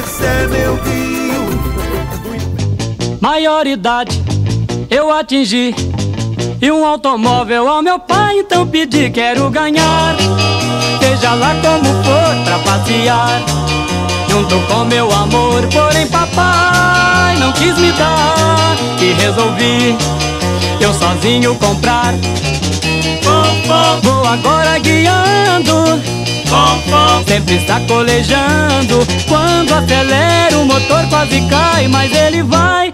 esse é meu rio. Maioridade eu atingi e um automóvel ao meu pai então pedi. Quero ganhar, seja lá como for, pra passear junto com meu amor. Porém papai não quis me dar e resolvi eu sozinho comprar. Vou agora guiando, sempre sacolejando. Quando acelero o motor quase cai, mas ele vai.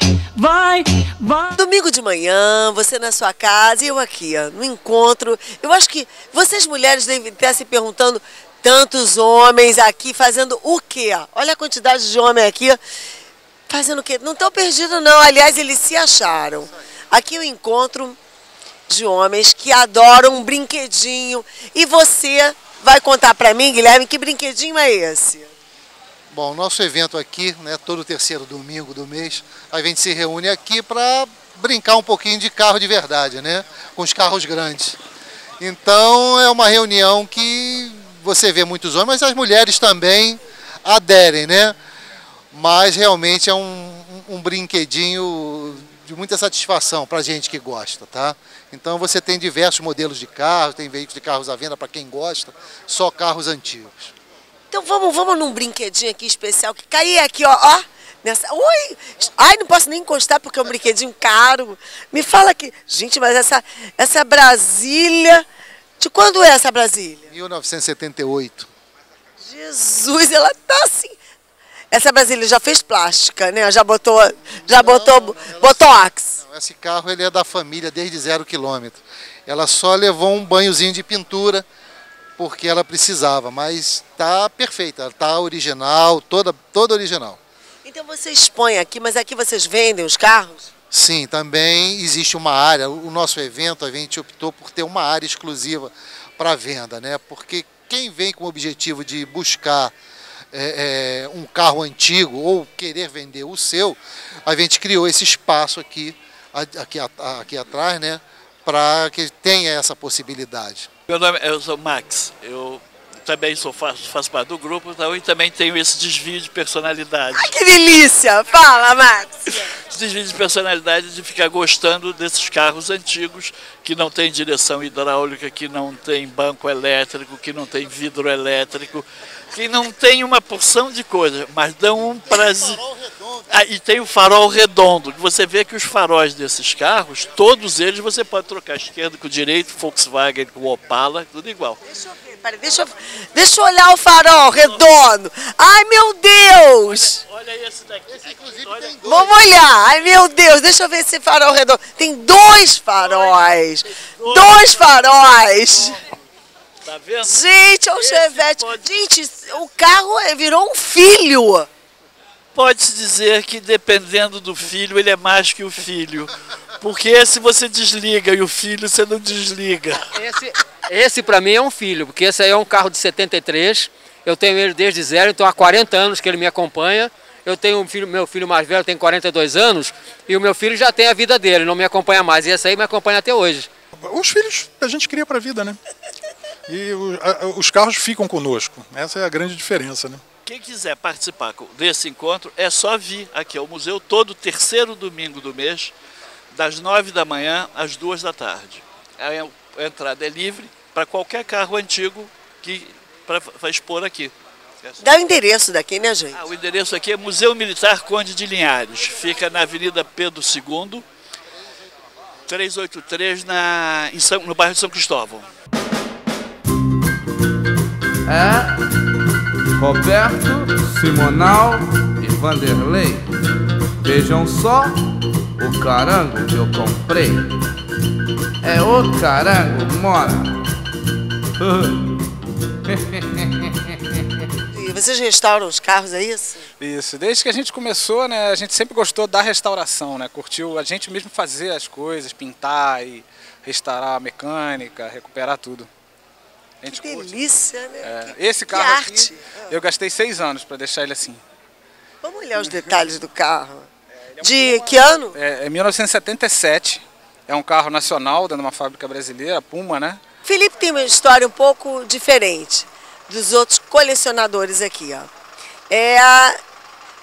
Domingo de manhã, você na sua casa e eu aqui, ó, no encontro. Eu acho que vocês mulheres devem estar se perguntando, tantos homens aqui fazendo o quê? Olha a quantidade de homens aqui fazendo o quê? Não estão perdidos não, aliás, eles se acharam. Aqui é um encontro de homens que adoram um brinquedinho. E você vai contar para mim, Guilherme, que brinquedinho é esse? Bom, nosso evento aqui, né, todo terceiro domingo do mês, a gente se reúne aqui para brincar um pouquinho de carro de verdade, né, com os carros grandes. Então é uma reunião que você vê muitos homens, mas as mulheres também aderem, né? Mas realmente é um brinquedinho de muita satisfação para a gente que gosta, tá? Então você tem diversos modelos de carros, tem veículos de carros à venda para quem gosta, só carros antigos. Então vamos num brinquedinho aqui especial, que cai aqui, ó, nessa... Ui! Ai, não posso nem encostar porque é um brinquedinho caro. Me fala aqui. Gente, mas essa Brasília... De quando é essa Brasília? 1978. Jesus, ela tá assim... Essa Brasília já fez plástica, né? Já botou botox. Não, esse carro ele é da família desde 0 km. Ela só levou um banhozinho de pintura porque ela precisava, mas tá perfeita, tá original, toda original. Então você expõe aqui, mas aqui vocês vendem os carros? Sim, também existe uma área. O nosso evento, a gente optou por ter uma área exclusiva para venda, né? Porque quem vem com o objetivo de buscar um carro antigo ou querer vender o seu, a gente criou esse espaço aqui atrás, né, para que tenha essa possibilidade. Eu sou Max, eu também faço parte do grupo, então, e também tenho esse desvio de personalidade. Ai, que delícia! Fala, Max! Esse desvio de personalidade de ficar gostando desses carros antigos que não tem direção hidráulica, que não tem banco elétrico, que não tem vidro elétrico, que não tem uma porção de coisas, mas dão um prazer. E tem o farol redondo, que você vê que os faróis desses carros, todos eles você pode trocar esquerdo com direito, Volkswagen com Opala, tudo igual. Deixa eu ver, peraí, deixa eu olhar o farol redondo. Ai, meu Deus! Olha esse daqui. Esse inclusive tem dois. Vamos olhar. Ai, meu Deus, deixa eu ver esse farol redondo. Tem dois faróis. Dois faróis. Tá vendo? Gente, é um Chevette. Gente, o carro virou um filho. Pode-se dizer que dependendo do filho, ele é mais que o filho. Porque esse você desliga e o filho você não desliga. Esse para mim é um filho, porque esse aí é um carro de 73. Eu tenho ele desde zero, então há 40 anos que ele me acompanha. Eu tenho meu filho mais velho, tem 42 anos, e o meu filho já tem a vida dele, não me acompanha mais. E esse aí me acompanha até hoje. Os filhos a gente cria para a vida, né? E os carros ficam conosco. Essa é a grande diferença, né? Quem quiser participar desse encontro é só vir aqui ao museu todo terceiro domingo do mês, das 9 da manhã às 2 da tarde. A entrada é livre para qualquer carro antigo para expor aqui. Dá o endereço daqui, né, gente? O endereço aqui é Museu Militar Conde de Linhares. Fica na Avenida Pedro II, 383, no bairro de São Cristóvão. Roberto, Simonal e Vanderlei. Vejam só o carango que eu comprei. É o carango, mora. E vocês restauram os carros, é isso? Isso, desde que a gente começou, né, a gente sempre gostou da restauração, né, curtiu a gente mesmo fazer as coisas, pintar e restaurar a mecânica, recuperar tudo. A gente que curte. Delícia, né? Esse carro aqui, eu gastei 6 anos para deixar ele assim. Vamos olhar os detalhes do carro. De que ano? É 1977, é um carro nacional, dentro de uma fábrica brasileira, Puma, né? Felipe tem uma história um pouco diferente dos outros colecionadores aqui, ó.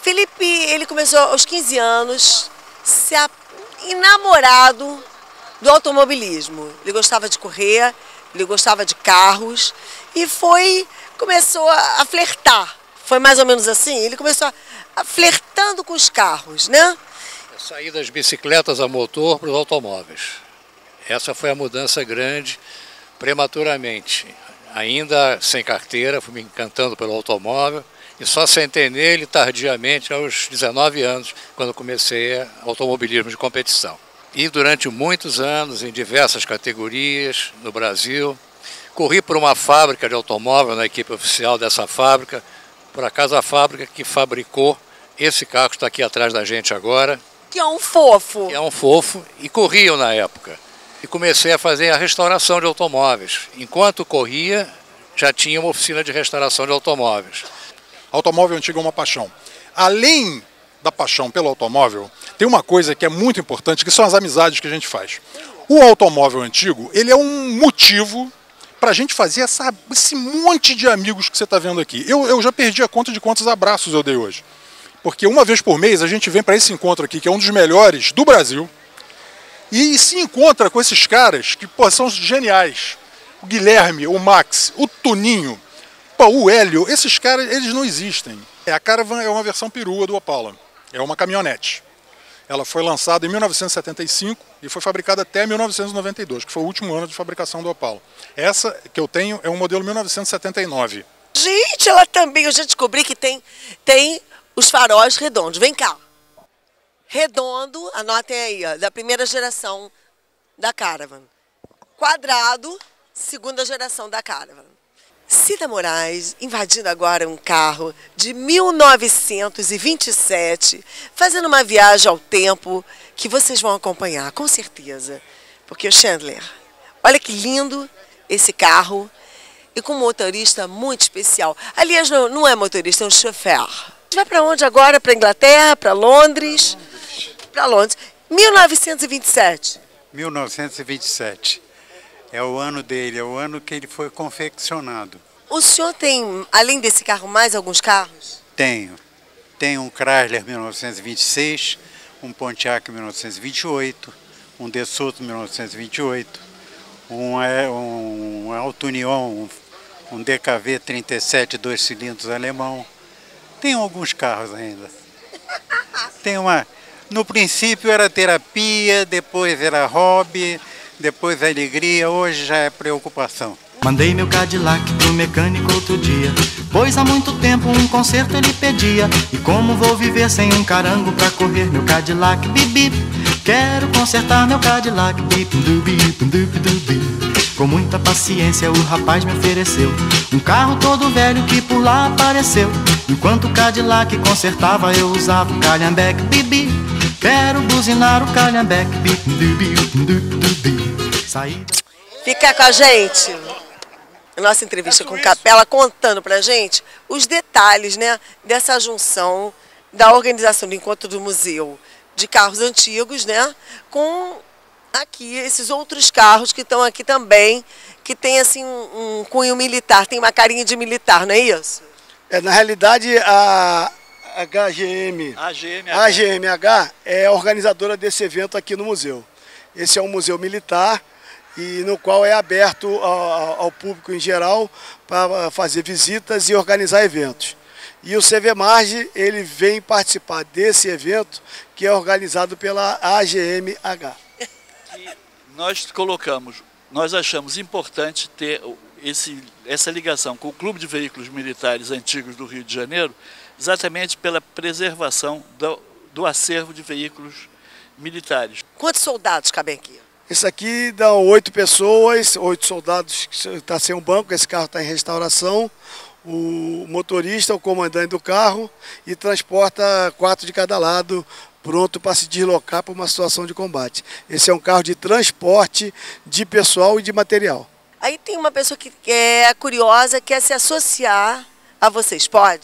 Felipe, ele começou aos 15 anos, enamorado do automobilismo. Ele gostava de correr, ele gostava de carros e começou a flertar. Foi mais ou menos assim? Ele começou flertando com os carros, né? Sair das bicicletas a motor para os automóveis. Essa foi a mudança grande, prematuramente. Ainda sem carteira, fui me encantando pelo automóvel e só sentei nele tardiamente aos 19 anos, quando comecei automobilismo de competição. E durante muitos anos, em diversas categorias no Brasil, corri por uma fábrica de automóvel, na equipe oficial dessa fábrica, por acaso a fábrica que fabricou esse carro que está aqui atrás da gente agora. Que é um fofo. Que é um fofo, e corriam na época. E comecei a fazer a restauração de automóveis. Enquanto corria, já tinha uma oficina de restauração de automóveis. Automóvel antigo é uma paixão. Além da paixão pelo automóvel, tem uma coisa que é muito importante, que são as amizades que a gente faz. O automóvel antigo, ele é um motivo para a gente fazer esse monte de amigos que você está vendo aqui. Eu já perdi a conta de quantos abraços eu dei hoje. Porque uma vez por mês a gente vem para esse encontro aqui, que é um dos melhores do Brasil, e se encontra com esses caras que são geniais. O Guilherme, o Max, o Toninho, o Hélio, esses caras, eles não existem. A Caravan é uma versão perua do Opala, é uma caminhonete. Ela foi lançada em 1975 e foi fabricada até 1992, que foi o último ano de fabricação do Opala. Essa que eu tenho é um modelo 1979. Gente, ela também, eu já descobri que tem os faróis redondos. Vem cá. Redondo, anotem aí, ó, da primeira geração da Caravan. Quadrado, segunda geração da Caravan. Cida Moraes invadindo agora um carro de 1927, fazendo uma viagem ao tempo que vocês vão acompanhar, com certeza. Porque o Chandler, olha que lindo esse carro e com um motorista muito especial. Aliás, não é motorista, é um chofer. Vai para onde agora? Para a Inglaterra? Para Londres? Para Londres. 1927. 1927. É o ano dele, é o ano que ele foi confeccionado. O senhor tem, além desse carro, mais alguns carros? Tenho. Tenho um Chrysler 1926, um Pontiac 1928, um DeSoto 1928, um Alto Union, um DKV 37 2 cilindros alemão. Tenho alguns carros ainda. Tem no princípio era terapia, depois era hobby, depois alegria, hoje já é preocupação. Mandei meu Cadillac pro mecânico outro dia, pois há muito tempo um conserto ele pedia. E como vou viver sem um carango pra correr meu Cadillac, bip bip. Quero consertar meu Cadillac, bip bip bip bip bip. Com muita paciência o rapaz me ofereceu um carro todo velho que por lá apareceu. Enquanto o Cadillac consertava eu usava o calhambeque, bip bip. Quero buzinar o calhambeque, bip bip bip bip. Saída. Fica com a gente. Nossa entrevista com Capela contando pra gente os detalhes, né, dessa junção da organização do Encontro do Museu de Carros Antigos, né, com aqui esses outros carros que estão aqui também, que tem assim um cunho militar, tem uma carinha de militar, não é isso? Na realidade a AGMH é a organizadora desse evento aqui no museu. Esse é um museu militar e no qual é aberto ao público em geral para fazer visitas e organizar eventos. E o CVMarge, ele vem participar desse evento que é organizado pela AGMH. Nós achamos importante ter essa ligação com o Clube de Veículos Militares Antigos do Rio de Janeiro, exatamente pela preservação do acervo de veículos militares. Quantos soldados cabem aqui? Esse aqui dá 8 pessoas, 8 soldados que está sem um banco, esse carro está em restauração, o motorista, o comandante do carro e transporta 4 de cada lado, pronto para se deslocar para uma situação de combate. Esse é um carro de transporte de pessoal e de material. Aí tem uma pessoa que é curiosa, quer se associar a vocês, pode?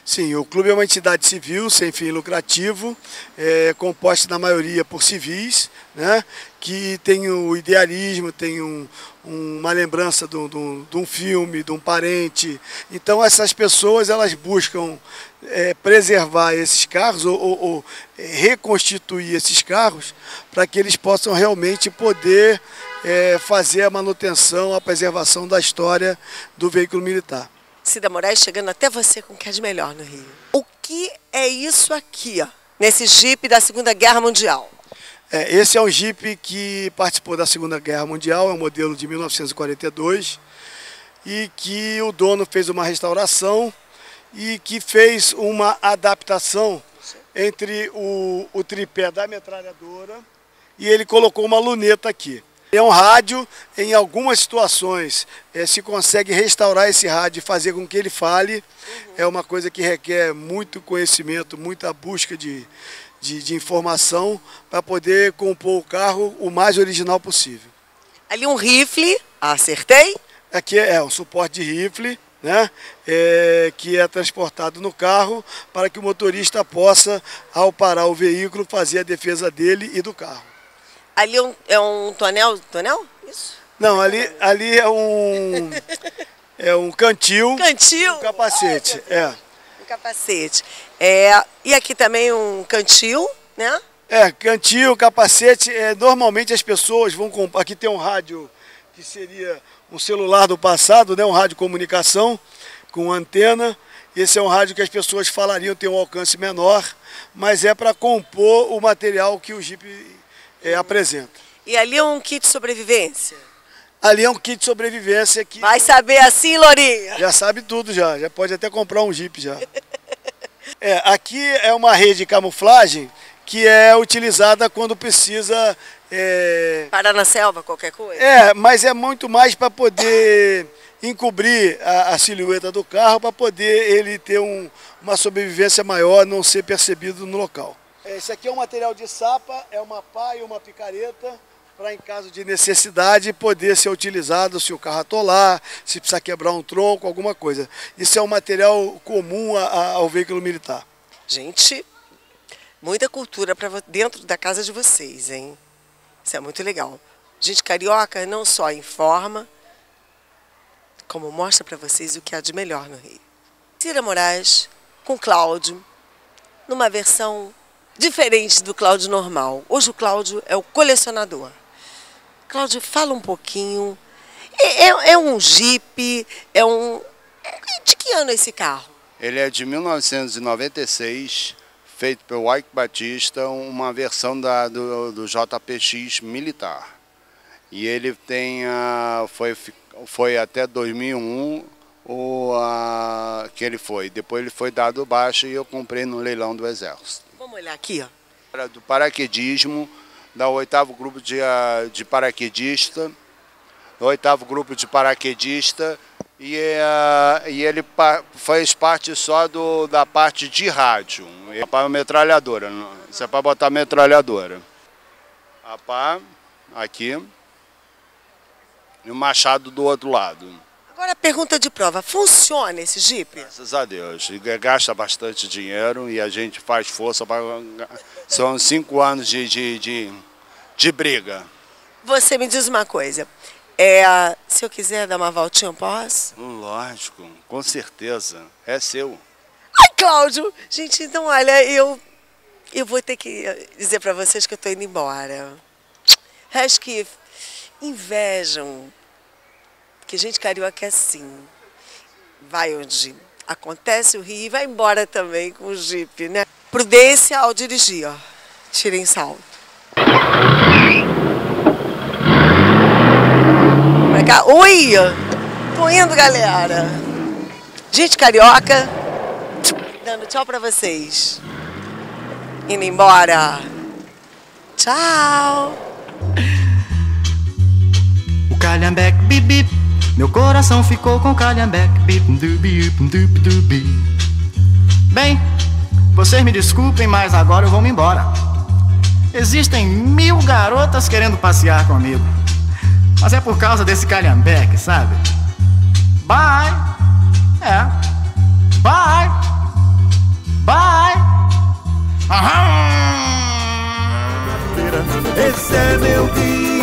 Sim, o clube é uma entidade civil, sem fim lucrativo, composta na maioria por civis, né, que tem o idealismo, tem uma lembrança de um filme, de um parente. Então essas pessoas elas buscam preservar esses carros ou reconstituir esses carros para que eles possam realmente poder fazer a manutenção, a preservação da história do veículo militar. Cida Moraes, chegando até você com o que é de melhor no Rio. O que é isso aqui, ó, nesse Jeep da Segunda Guerra Mundial? Esse é um Jeep que participou da Segunda Guerra Mundial, é um modelo de 1942 e que o dono fez uma restauração e que fez uma adaptação entre o tripé da metralhadora e ele colocou uma luneta aqui. É um rádio, em algumas situações se consegue restaurar esse rádio e fazer com que ele fale. É uma coisa que requer muito conhecimento, muita busca de informação para poder compor o carro o mais original possível. Ali um rifle, acertei? Aqui é um suporte de rifle, né, que é transportado no carro para que o motorista possa, ao parar o veículo, fazer a defesa dele e do carro. Ali é um tonel? Isso? Não, ali é um cantil. Cantil? Um capacete, Um capacete. E aqui também um cantil, né? Cantil, capacete. Normalmente as pessoas vão comprar. Aqui tem um rádio que seria um celular do passado, né? Um rádio de comunicação com antena. Esse é um rádio que as pessoas falariam ter um alcance menor, mas é para compor o material que o Jeep apresenta. E ali é um kit de sobrevivência? Ali é um kit de sobrevivência que... Vai saber assim, Lourinha? Já sabe tudo já pode até comprar um Jeep já. Aqui é uma rede de camuflagem que é utilizada quando precisa... Parar na selva, qualquer coisa? Mas é muito mais para poder encobrir a silhueta do carro, para poder ele ter uma sobrevivência maior, não ser percebido no local. Esse aqui é um material de sapa, é uma pá e uma picareta, para em caso de necessidade poder ser utilizado se o carro atolar, se precisar quebrar um tronco, alguma coisa. Isso é um material comum ao veículo militar. Gente, muita cultura para dentro da casa de vocês, hein? Isso é muito legal. Gente carioca não só informa, como mostra para vocês o que há de melhor no Rio. Cida Moraes com Cláudio, numa versão diferente do Cláudio normal. Hoje o Cláudio é o colecionador. Cláudio, fala um pouquinho. É um Jeep, de que ano é esse carro? Ele é de 1996, feito pelo Ike Batista, uma versão do JPX militar. E ele tem, foi até 2001 que ele foi. Depois ele foi dado baixa e eu comprei no leilão do Exército. Vamos olhar aqui, ó. Era do paraquedismo, da 8º grupo de paraquedista, e ele faz parte só da parte de rádio. É para metralhadora, isso é para botar metralhadora. A pá aqui e o machado do outro lado. Agora a pergunta de prova, funciona esse Jeep? Graças a Deus, gasta bastante dinheiro e a gente faz força para... São 5 anos de briga. Você me diz uma coisa, se eu quiser dar uma voltinha, eu posso? Lógico, com certeza, é seu. Ai, Cláudio! Gente, então olha, eu vou ter que dizer para vocês que eu estou indo embora. Acho que invejam que gente carioca é assim, vai onde acontece o Rio e vai embora também com o Jeep, né? Prudência ao dirigir, ó. Tirem salto. Pra cá. Oi! Tô indo, galera. Gente carioca, dando tchau pra vocês. Indo embora. Tchau. O calhambeque, bip, bip. Meu coração ficou com calhambeque, bip, dubi, dubi, dubi. Bem, vocês me desculpem, mas agora eu vou me embora. Existem 1000 garotas querendo passear comigo, mas é por causa desse calhambeque, sabe? Bye! Bye! Bye! Esse é meu dia.